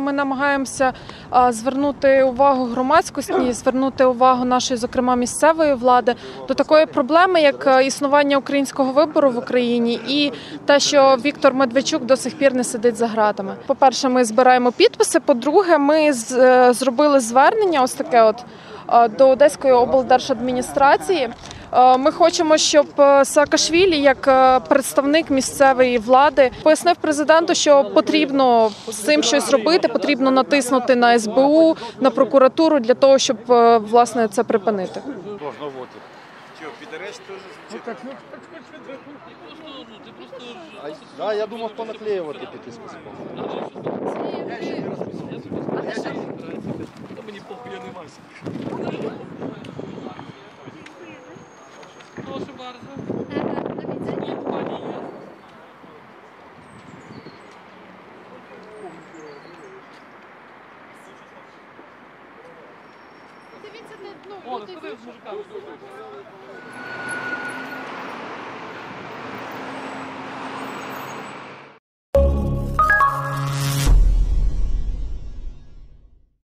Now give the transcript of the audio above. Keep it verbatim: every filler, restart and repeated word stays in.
Ми намагаємося звернути увагу громадськості, звернути увагу нашої, зокрема, місцевої влади до такої проблеми, як існування українського вибору в Україні і те, що Віктор Медведчук до сих пір не сидить за ґратами. По-перше, ми збираємо підписи, по-друге, ми зробили звернення ось таке от до Одеської облдержадміністрації. Ми хочемо, щоб Саакашвілі, як представник місцевої влади, пояснив президенту, що потрібно з цим щось робити, потрібно натиснути на ес бе у, на прокуратуру для того, щоб, власне, це припинити. Да, я думав понаклеювати підписи. Та мені похуй, я не мався. Прошу bardzo. Дивіться, ну, О, з мужиками.